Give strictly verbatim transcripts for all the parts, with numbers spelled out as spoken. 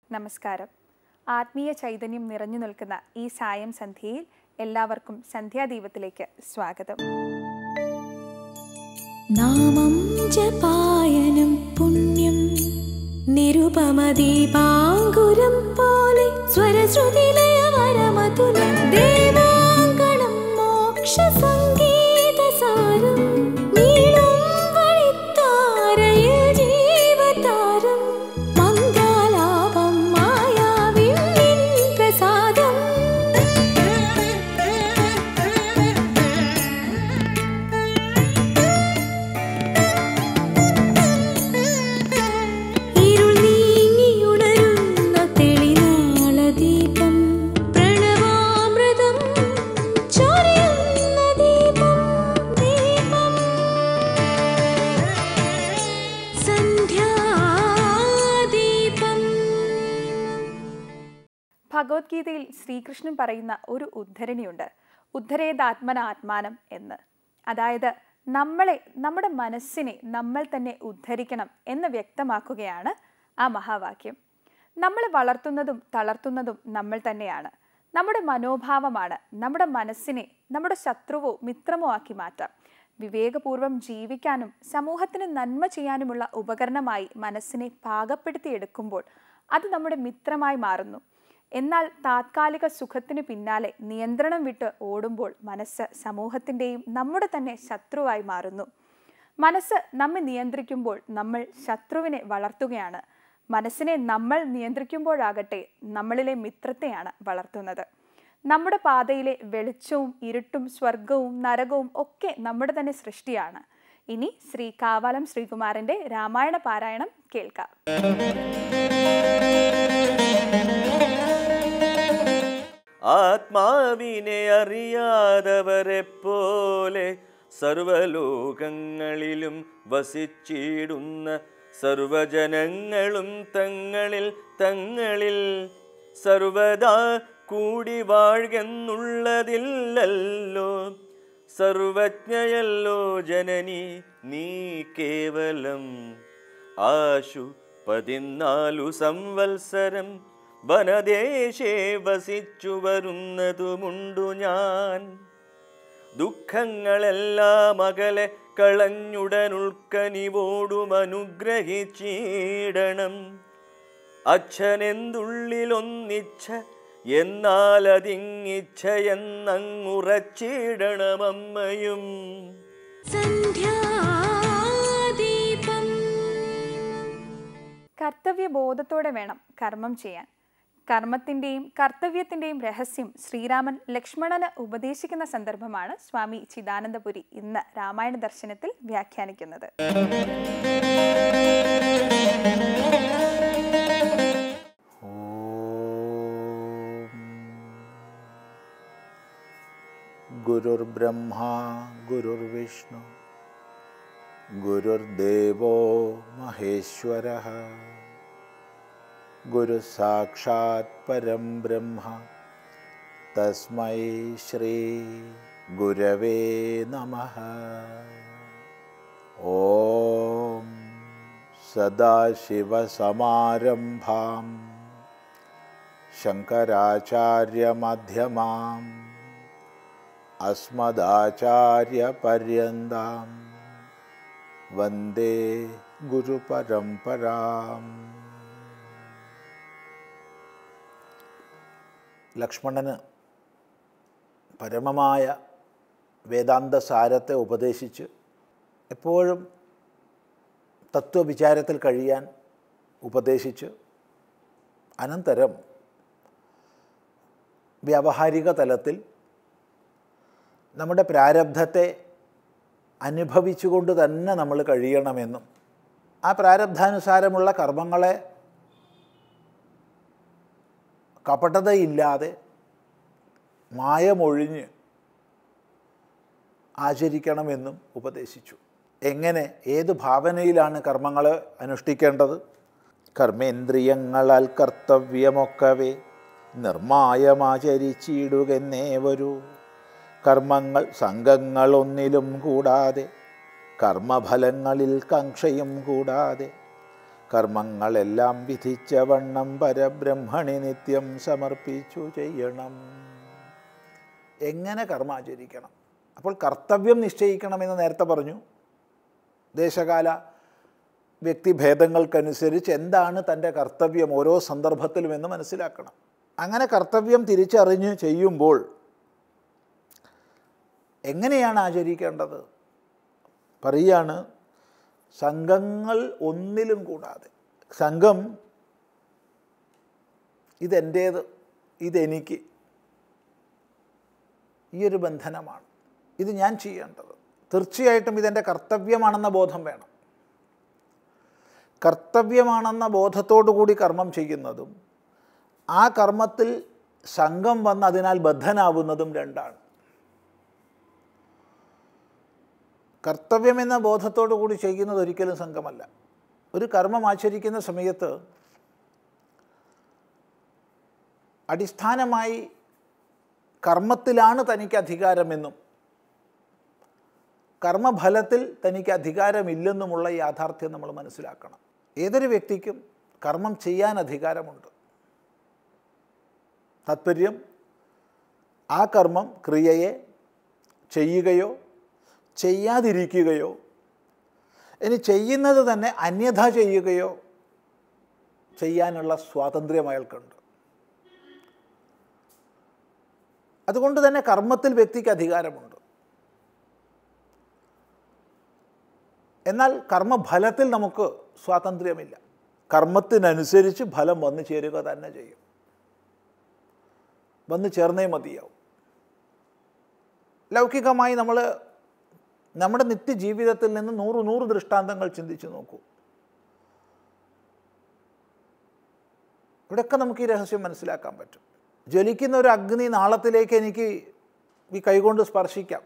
നമസ്കാരം. ആത്മീയ ചൈതന്യം നിറഞ്ഞു നിൽക്കുന്ന ഈ സായം സന്ധ്യയിൽ എല്ലാവർക്കും സന്ധ്യാദീപത്തിലേക്ക് സ്വാഗതം. നാമം ജപായനം പുണ്യം നിരുപമദീപാങ്കുരം പോലെ സ്വരശ്രുതിലയവരമതുലം ദേവാങ്കണം മോക്ഷസംഗീതസാരം നീളും വഴിത്താരയിൽ ജീവതാരം മംഗലാപം മായാവിൻ പ്രസാദം. ഭഗവത്ഗീതയിൽ ശ്രീകൃഷ്ണൻ പറയുന്ന ഒരു ഉദ്ധരണിയുണ്ട്, ഉദ്ധരേതാത്മന ആത്മാനം എന്ന്. അതായത് നമ്മളെ, നമ്മുടെ മനസ്സിനെ നമ്മൾ തന്നെ ഉദ്ധരിക്കണം എന്ന് വ്യക്തമാക്കുകയാണ് ആ മഹാവാക്യം. നമ്മളെ വളർത്തുന്നതും തളർത്തുന്നതും നമ്മൾ തന്നെയാണ്. നമ്മുടെ മനോഭാവമാണ് നമ്മുടെ മനസ്സിനെ നമ്മുടെ ശത്രുവോ മിത്രമോ ആക്കി മാറ്റാം. വിവേകപൂർവം ജീവിക്കാനും സമൂഹത്തിന് നന്മ ചെയ്യാനുമുള്ള ഉപകരണമായി മനസ്സിനെ പാകപ്പെടുത്തിയെടുക്കുമ്പോൾ അത് നമ്മുടെ മിത്രമായി മാറുന്നു. എന്നാൽ താത്കാലിക സുഖത്തിന് പിന്നാലെ നിയന്ത്രണം വിട്ട് ഓടുമ്പോൾ മനസ്സ് സമൂഹത്തിൻ്റെയും നമ്മുടെ തന്നെ ശത്രുവായി മാറുന്നു. മനസ്സ് നമ്മെ നിയന്ത്രിക്കുമ്പോൾ നമ്മൾ ശത്രുവിനെ വളർത്തുകയാണ്. മനസ്സിനെ നമ്മൾ നിയന്ത്രിക്കുമ്പോഴാകട്ടെ നമ്മളിലെ മിത്രത്തെയാണ് വളർത്തുന്നത്. നമ്മുടെ പാതയിലെ വെളിച്ചവും ഇരുട്ടും സ്വർഗവും നരകവും ഒക്കെ നമ്മുടെ തന്നെ സൃഷ്ടിയാണ്. ഇനി ശ്രീ കാവാലം ശ്രീകുമാരൻ്റെ രാമായണ പാരായണം കേൾക്കാം. ആത്മാവിനെ അറിയാതവരെ പോലെ സർവലോകങ്ങളിലും വസിച്ചിടുന്ന സർവജനങ്ങളും തങ്ങളിൽ തങ്ങളിൽ സർവദാ കൂടി വാഴുന്നുള്ളതില്ലല്ലോ. സർവജ്ഞയല്ലോ ജനനി നീ കേവലം. ആശു പതിനാലു സംവത്സരം വനദേശേ വസിച്ചു വരുന്നതുമുണ്ടു ഞാൻ. ദുഃഖങ്ങളെല്ലാം അകലെ കളഞ്ഞുടനുൾക്കനിവോടും അനുഗ്രഹിച്ചിടണം. അച്ഛനെന്തുള്ളിലൊന്നിച്ഛ എന്നാൽ അതിങ്ങിച്ഛ എന്നങ്ങുറച്ചിടണം അമ്മയും. കർത്തവ്യബോധത്തോടെ വേണം കർമ്മം ചെയ്യാൻ. കർമ്മത്തിൻ്റെയും കർത്തവ്യത്തിൻ്റെയും രഹസ്യം ശ്രീരാമൻ ലക്ഷ്മണന് ഉപദേശിക്കുന്ന സന്ദർഭമാണ് സ്വാമി ചിദാനന്ദപുരി ഇന്ന് രാമായണ ദർശനത്തിൽ വ്യാഖ്യാനിക്കുന്നത്. ഗുരുർബ്രഹ്മ ഗുരുർവിഷ്ണു ഗുരുർദേവോ മഹേശ്വരഃ ഗുരു സാക്ഷാത് പരം ബ്രഹ്മ തസ്മൈ ശ്രീ ഗുരവേ നമഃ. ഓം സദാശിവസമാരംഭാം ശങ്കരാചാര്യമധ്യമാം അസ്മദാചാര്യപര്യന്താം വന്ദേ ഗുരുപരമ്പരാം. ലക്ഷ്മണന് പരമമായ വേദാന്ത സാരത്തെ ഉപദേശിച്ച് എപ്പോഴും തത്വവിചാരത്തിൽ കഴിയാൻ ഉപദേശിച്ച് അനന്തരം വ്യാവഹാരിക തലത്തിൽ നമ്മുടെ പ്രാരബ്ധത്തെ അനുഭവിച്ചുകൊണ്ട് തന്നെ നമ്മൾ കഴിയണമെന്നും ആ പ്രാരബ്ധാനുസാരമുള്ള കർമ്മങ്ങളെ കപടതയില്ലാതെ മായമൊഴിഞ്ഞ് ആചരിക്കണമെന്നും ഉപദേശിച്ചു. എങ്ങനെ, ഏത് ഭാവനയിലാണ് കർമ്മങ്ങൾ അനുഷ്ഠിക്കേണ്ടത്? കർമ്മേന്ദ്രിയങ്ങളാൽ കർത്തവ്യമൊക്കവേ നിർമായമാചരിച്ചിടുകെന്നേവരൂ. കർമ്മങ്ങൾ സംഘങ്ങളൊന്നിലും കൂടാതെ കർമ്മഫലങ്ങളിൽ കാംക്ഷയും കൂടാതെ കർമ്മങ്ങളെല്ലാം വിധിച്ച വണ്ണം പരബ്രഹ്മണി നിത്യം സമർപ്പിച്ചു ചെയ്യണം. എങ്ങനെ കർമാചരിക്കണം? അപ്പോൾ കർത്തവ്യം നിശ്ചയിക്കണമെന്ന് നേരത്തെ പറഞ്ഞു. ദേശകാല വ്യക്തിഭേദങ്ങൾക്കനുസരിച്ച് എന്താണ് തൻ്റെ കർത്തവ്യം ഓരോ സന്ദർഭത്തിലുമെന്ന് മനസ്സിലാക്കണം. അങ്ങനെ കർത്തവ്യം തിരിച്ചറിഞ്ഞ് ചെയ്യുമ്പോൾ എങ്ങനെയാണ് ആചരിക്കേണ്ടത്? പറയുകയാണ്, സംഘങ്ങൾ ഒന്നിലും കൂടാതെ. സംഘം ഇതെൻ്റേത്, ഇതെനിക്ക്, ഈ ഒരു ബന്ധനമാണ്, ഇത് ഞാൻ ചെയ്യേണ്ടത്. തീർച്ചയായിട്ടും ഇതെൻ്റെ കർത്തവ്യമാണെന്ന ബോധം വേണം. കർത്തവ്യമാണെന്ന ബോധത്തോടു കൂടി കർമ്മം ചെയ്യുന്നതും ആ കർമ്മത്തിൽ സംഘം വന്ന് അതിനാൽ ബദ്ധനാവുന്നതും രണ്ടാണ്. കർത്തവ്യമെന്ന ബോധത്തോടു കൂടി ചെയ്യുന്നത് ഒരിക്കലും സംഘമല്ല. ഒരു കർമ്മം ആചരിക്കുന്ന സമയത്ത് അടിസ്ഥാനമായി കർമ്മത്തിലാണ് തനിക്ക് അധികാരമെന്നും കർമ്മഫലത്തിൽ തനിക്ക് അധികാരമില്ലെന്നുമുള്ള യാഥാർത്ഥ്യം നമ്മൾ മനസ്സിലാക്കണം. ഏതൊരു വ്യക്തിക്കും കർമ്മം ചെയ്യാൻ അധികാരമുണ്ട്. താത്പര്യം ആ കർമ്മം ക്രിയയെ ചെയ്യുകയോ ചെയ്യാതിരിക്കുകയോ ഇനി ചെയ്യുന്നത് തന്നെ അന്യഥ ചെയ്യുകയോ ചെയ്യാനുള്ള സ്വാതന്ത്ര്യം അയാൾക്കുണ്ട്. അതുകൊണ്ട് തന്നെ കർമ്മത്തിൽ വ്യക്തിക്ക് അധികാരമുണ്ട്. എന്നാൽ കർമ്മഫലത്തിൽ നമുക്ക് സ്വാതന്ത്ര്യമില്ല. കർമ്മത്തിനനുസരിച്ച് ഫലം വന്നു ചേരുക തന്നെ ചെയ്യും, വന്നു ചേർന്നേ മതിയാവും. ലൗകികമായി നമ്മൾ നമ്മുടെ നിത്യജീവിതത്തിൽ നിന്ന് നൂറ് നൂറ് ദൃഷ്ടാന്തങ്ങൾ ചിന്തിച്ച് നോക്കൂ. ഇവിടെയൊക്കെ നമുക്ക് ഈ രഹസ്യം മനസ്സിലാക്കാൻ പറ്റും. ജ്വലിക്കുന്ന ഒരു അഗ്നി നാളത്തിലേക്ക് എനിക്ക് ഈ കൈകൊണ്ട് സ്പർശിക്കാം,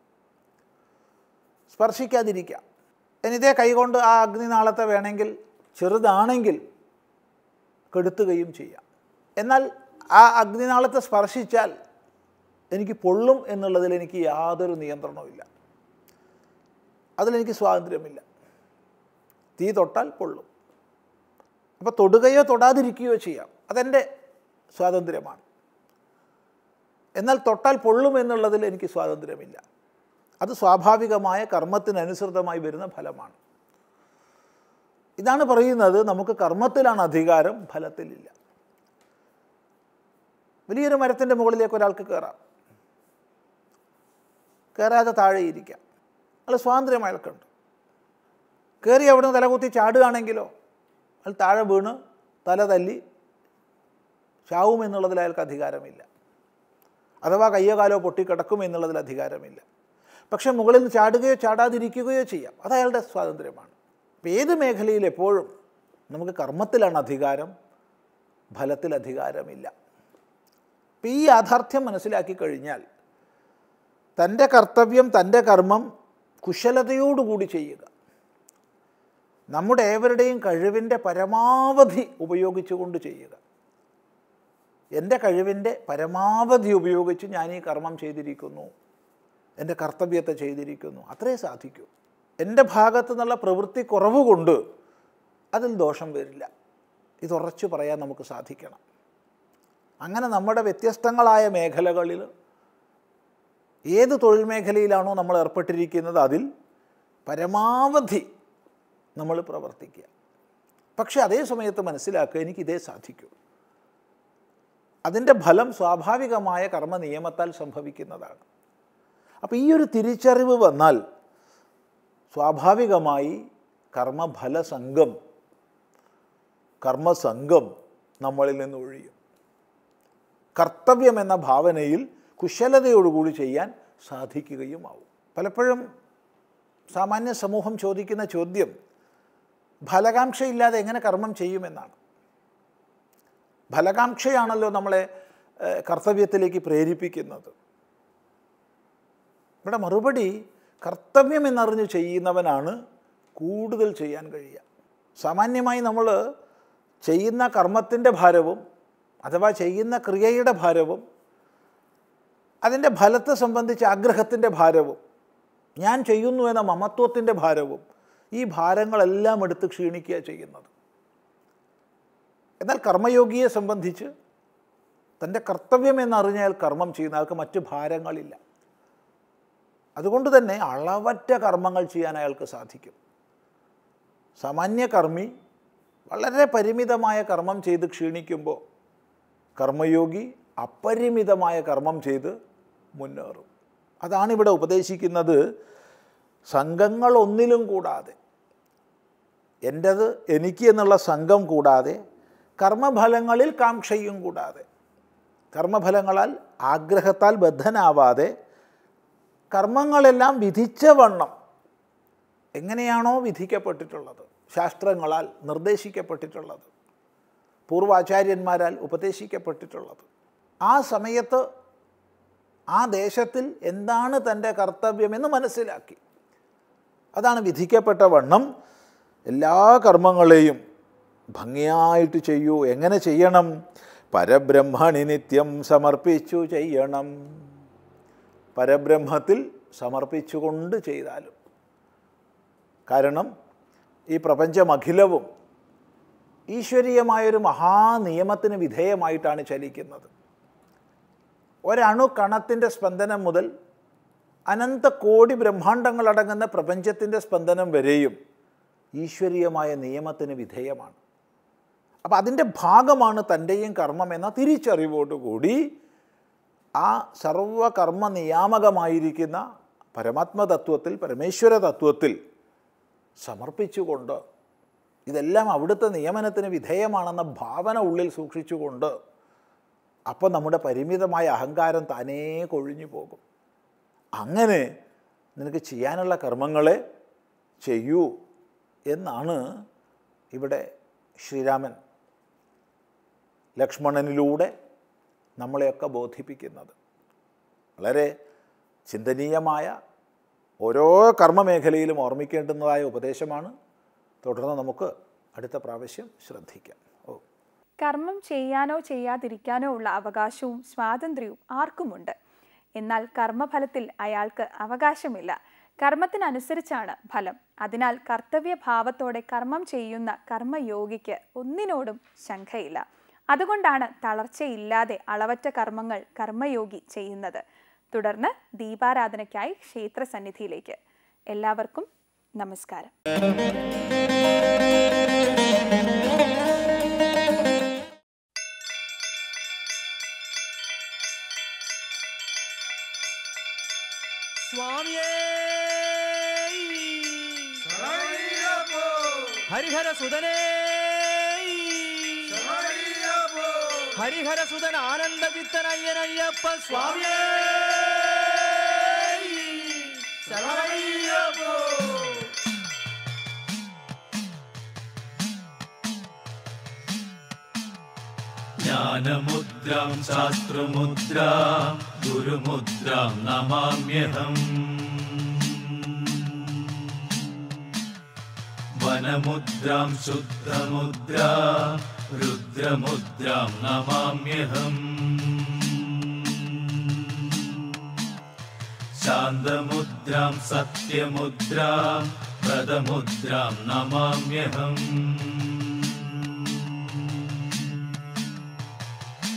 സ്പർശിക്കാതിരിക്കാം. ഇതേ കൈകൊണ്ട് ആ അഗ്നിനാളത്തെ വേണമെങ്കിൽ ചെറുതാണെങ്കിൽ കെടുത്തുകയും ചെയ്യാം. എന്നാൽ ആ അഗ്നിനാളത്തെ സ്പർശിച്ചാൽ എനിക്ക് പൊള്ളും എന്നുള്ളതിൽ എനിക്ക് യാതൊരു നിയന്ത്രണവുമില്ല, അതിലെനിക്ക് സ്വാതന്ത്ര്യമില്ല. തീ തൊട്ടാൽ പൊള്ളും. അപ്പോൾ തൊടുകയോ തൊടാതിരിക്കുകയോ ചെയ്യാം, അതെൻ്റെ സ്വാതന്ത്ര്യമാണ്. എന്നാൽ തൊട്ടാൽ പൊള്ളും എന്നുള്ളതിൽ എനിക്ക് സ്വാതന്ത്ര്യമില്ല. അത് സ്വാഭാവികമായ കർമ്മത്തിനനുസൃതമായി വരുന്ന ഫലമാണ്. ഇതാണ് പറയുന്നത്, നമുക്ക് കർമ്മത്തിലാണ് അധികാരം, ഫലത്തിലില്ല. വലിയൊരു മരത്തിൻ്റെ മുകളിലേക്ക് ഒരാൾക്ക് കയറാം, കയറാതെ താഴെ ഇരിക്കാം, അയാൾ സ്വാതന്ത്ര്യം അയാൾക്കുണ്ട്. കയറി അവിടുന്ന് തലകുത്തി ചാടുകയാണെങ്കിലോ അയാൾ താഴെ വീണ് തല തല്ലി ചാവുമെന്നുള്ളതിൽ അയാൾക്ക് അധികാരമില്ല, അഥവാ കയ്യോ കാലോ പൊട്ടിക്കിടക്കും എന്നുള്ളതിൽ അധികാരമില്ല. പക്ഷേ മുകളിൽ നിന്ന് ചാടുകയോ ചാടാതിരിക്കുകയോ ചെയ്യാം, അത് അയാളുടെ സ്വാതന്ത്ര്യമാണ്. അപ്പോൾ ഏത് മേഖലയിൽ എപ്പോഴും നമുക്ക് കർമ്മത്തിലാണ് അധികാരം, ഫലത്തിൽ അധികാരമില്ല. അപ്പോൾ ഈ യാഥാർത്ഥ്യം മനസ്സിലാക്കി കഴിഞ്ഞാൽ തൻ്റെ കർത്തവ്യം, തൻ്റെ കർമ്മം കുശലതയോടുകൂടി ചെയ്യുക, നമ്മുടെ ഏവരുടെയും കഴിവിൻ്റെ പരമാവധി ഉപയോഗിച്ചുകൊണ്ട് ചെയ്യുക. എൻ്റെ കഴിവിൻ്റെ പരമാവധി ഉപയോഗിച്ച് ഞാൻ ഈ കർമ്മം ചെയ്തിരിക്കുന്നു, എൻ്റെ കർത്തവ്യത്തെ ചെയ്തിരിക്കുന്നു, അത്രേ സാധിക്കൂ. എൻ്റെ ഭാഗത്തു നിന്നുള്ള പ്രവൃത്തി കുറവ് കൊണ്ട് അതിൽ ദോഷം വരില്ല, ഇതുറച്ചു പറയാൻ നമുക്ക് സാധിക്കണം. അങ്ങനെ നമ്മുടെ വ്യത്യസ്തങ്ങളായ മേഖലകളിൽ ഏത് തൊഴിൽ മേഖലയിലാണോ നമ്മൾ ഏർപ്പെട്ടിരിക്കുന്നത് അതിൽ പരമാവധി നമ്മൾ പ്രവർത്തിക്കുക. പക്ഷേ അതേ സമയത്ത് മനസ്സിലാക്കുക, എനിക്കിതേ സാധിക്കൂ. അതിൻ്റെ ഫലം സ്വാഭാവികമായ കർമ്മ നിയമത്താൽ സംഭവിക്കുന്നതാണ്. അപ്പോൾ ഈ ഒരു തിരിച്ചറിവ് വന്നാൽ സ്വാഭാവികമായി കർമ്മഫല സംഘം കർമ്മസംഘം നമ്മളിൽ നിന്ന് ഒഴിയും. കർത്തവ്യം എന്ന ഭാവനയിൽ കുശലതയോടുകൂടി ചെയ്യാൻ സാധിക്കുകയുമാവും. പലപ്പോഴും സാമാന്യ സമൂഹം ചോദിക്കുന്ന ചോദ്യം ഫലകാംക്ഷയില്ലാതെ എങ്ങനെ കർമ്മം ചെയ്യുമെന്നാണ്. ഫലകാംക്ഷയാണല്ലോ നമ്മളെ കർത്തവ്യത്തിലേക്ക് പ്രേരിപ്പിക്കുന്നത്. ഇവിടെ മറുപടി, കർത്തവ്യം എന്നറിഞ്ഞ് ചെയ്യുന്നവനാണ് കൂടുതൽ ചെയ്യാൻ കഴിയുക. സാമാന്യമായി നമ്മൾ ചെയ്യുന്ന കർമ്മത്തിൻ്റെ ഭാരവും അഥവാ ചെയ്യുന്ന ക്രിയയുടെ ഭാരവും അതിൻ്റെ ഫലത്തെ സംബന്ധിച്ച് ആഗ്രഹത്തിൻ്റെ ഭാരവും ഞാൻ ചെയ്യുന്നു എന്ന മമത്വത്തിൻ്റെ ഭാരവും ഈ ഭാരങ്ങളെല്ലാം എടുത്ത് ക്ഷീണിക്കുക ചെയ്യുന്നത്. എന്നാൽ കർമ്മയോഗിയെ സംബന്ധിച്ച് തൻ്റെ കർത്തവ്യം എന്നറിഞ്ഞാൽ കർമ്മം ചെയ്യുന്ന ആൾക്ക് മറ്റ് ഭാരങ്ങളില്ല. അതുകൊണ്ട് തന്നെ അളവറ്റ കർമ്മങ്ങൾ ചെയ്യാൻ അയാൾക്ക് സാധിക്കും. സാമാന്യ കർമ്മി വളരെ പരിമിതമായ കർമ്മം ചെയ്ത് ക്ഷീണിക്കുമ്പോൾ കർമ്മയോഗി അപരിമിതമായ കർമ്മം ചെയ്ത് മുന്നേറും. അതാണിവിടെ ഉപദേശിക്കുന്നത്. സംഘങ്ങളൊന്നിലും കൂടാതെ, എൻ്റേത് എനിക്ക് എന്നുള്ള സംഘം കൂടാതെ, കർമ്മഫലങ്ങളിൽ കാംക്ഷയും കൂടാതെ, കർമ്മഫലങ്ങളാൽ ആഗ്രഹത്താൽ ബദ്ധനാവാതെ, കർമ്മങ്ങളെല്ലാം വിധിച്ച വണ്ണം എങ്ങനെയാണോ വിധിക്കപ്പെട്ടിട്ടുള്ളത്, ശാസ്ത്രങ്ങളാൽ നിർദ്ദേശിക്കപ്പെട്ടിട്ടുള്ളത്, പൂർവാചാര്യന്മാരാൽ ഉപദേശിക്കപ്പെട്ടിട്ടുള്ളത്, ആ സമയത്ത് ആ ദേശത്തിൽ എന്താണ് തൻ്റെ കർത്തവ്യമെന്ന് മനസ്സിലാക്കി അതാണ് വിധിക്കപ്പെട്ട വണ്ണം എല്ലാ കർമ്മങ്ങളെയും ഭംഗിയായിട്ട് ചെയ്യൂ. എങ്ങനെ ചെയ്യണം? പരബ്രഹ്മണി നിത്യം സമർപ്പിച്ചു ചെയ്യണം. പരബ്രഹ്മത്തിൽ സമർപ്പിച്ചുകൊണ്ട് ചെയ്താലും. കാരണം ഈ പ്രപഞ്ചമഖിലവും ഈശ്വരീയമായൊരു മഹാനിയമത്തിന് വിധേയമായിട്ടാണ് ചലിക്കുന്നത്. ഒരണു കണത്തിൻ്റെ സ്പന്ദനം മുതൽ അനന്ത കോടി ബ്രഹ്മാണ്ടങ്ങളടങ്ങുന്ന പ്രപഞ്ചത്തിൻ്റെ സ്പന്ദനം വരെയും ഈശ്വരീയമായ നിയമത്തിന് വിധേയമാണ്. അപ്പം അതിൻ്റെ ഭാഗമാണ് തൻ്റെയും കർമ്മം എന്ന തിരിച്ചറിവോടുകൂടി ആ സർവകർമ്മ നിയാമകമായിരിക്കുന്ന പരമാത്മതത്വത്തിൽ, പരമേശ്വര തത്വത്തിൽ സമർപ്പിച്ചുകൊണ്ട്, ഇതെല്ലാം അവിടുത്തെ നിയമനത്തിന് വിധേയമാണെന്ന ഭാവന ഉള്ളിൽ സൂക്ഷിച്ചുകൊണ്ട്, അപ്പോൾ നമ്മുടെ പരിമിതമായ അഹങ്കാരം താനേ കൊഴിഞ്ഞു പോകും. അങ്ങനെ നിനക്ക് ചെയ്യാനുള്ള കർമ്മങ്ങളെ ചെയ്യൂ എന്നാണ് ഇവിടെ ശ്രീരാമൻ ലക്ഷ്മണനിലൂടെ നമ്മളെയൊക്കെ ബോധിപ്പിക്കുന്നത്. വളരെ ചിന്തനീയമായ, ഓരോ കർമ്മമേഖലയിലും ഓർമ്മിക്കേണ്ടുന്നതായ ഉപദേശമാണ്. തുടർന്ന് നമുക്ക് അടുത്ത പ്രാവശ്യം ശ്രദ്ധിക്കാം. ഓ കർമ്മം ചെയ്യാനോ ചെയ്യാതിരിക്കാനോ ഉള്ള അവകാശവും സ്വാതന്ത്ര്യവും ആർക്കുമുണ്ട്. എന്നാൽ കർമ്മഫലത്തിൽ അയാൾക്ക് അവകാശമില്ല. കർമ്മത്തിനനുസരിച്ചാണ് ഫലം. അതിനാൽ കർത്തവ്യഭാവത്തോടെ കർമ്മം ചെയ്യുന്ന കർമ്മയോഗിക്ക് ഒന്നിനോടും ശങ്കയില്ല. അതുകൊണ്ടാണ് തളർച്ചയില്ലാതെ അളവറ്റ കർമ്മങ്ങൾ കർമ്മയോഗി ചെയ്യുന്നത്. തുടർന്ന് ദീപാരാധനയ്ക്കായി ക്ഷേത്രസന്നിധിയിലേക്ക്. എല്ലാവർക്കും നമസ്കാരം. സ്വാമിയേ ഹരിഹര സുതനേ ഹരിഹര സുതൻ ആനന്ദചിത്തനയ്യനയ്യപ്പ സ്വാമിയേ ജ്ഞാനമുദ്രാം ശാസ്ത്രമുദ്രാം ഗുരുമുദ്രാം നമാമ്യഹം. വനമുദ്രാം ശുദ്ധമുദ്രാം രുദ്രമുദ്രാം നമാമ്യഹം. ശാന്തമുദ്രാം സത്യമുദ്രാം വ്രതമുദ്രാം നമാമ്യഹം.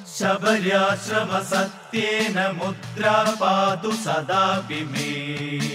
ശബര്യാശ്രമ സത്യേന മുദ്രാ പാതു സദാപി മേ.